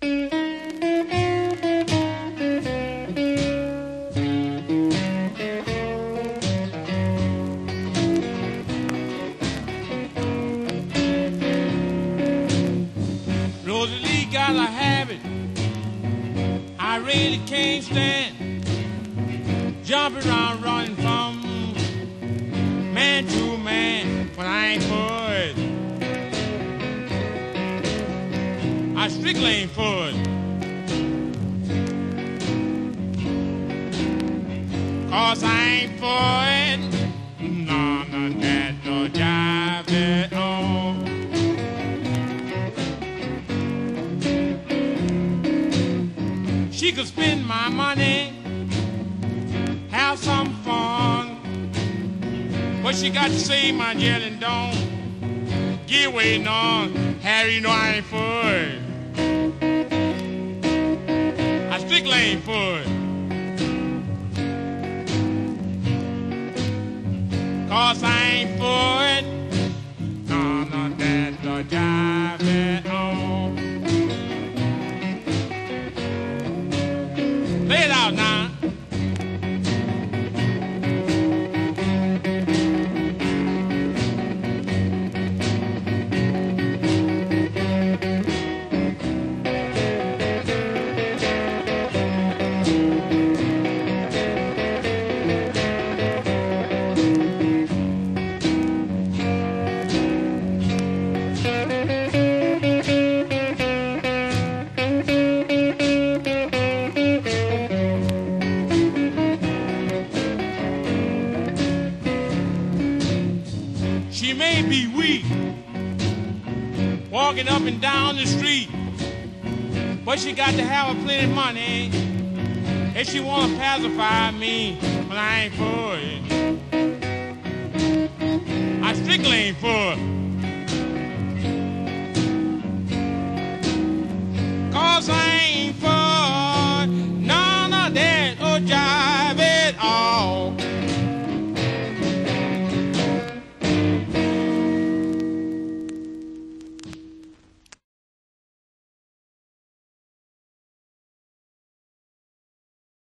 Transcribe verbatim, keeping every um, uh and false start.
Rosalie got a habit I really can't stand. Jumping around, running from man to man when I ain't for it. I strictly ain't for it. Cause I ain't for it. No, no, that no jive at all. She could spend my money, have some fun, but she got to save my jelly and don't get waiting on. Harry, you know I ain't for it. I strictly ain't for it. Cause I ain't for it. No, no, that no jive at all. Lay it out now. She may be weak, walking up and down the street, but she got to have a plenty of money if she want to pacify me when I ain't for it. I strictly ain't for it.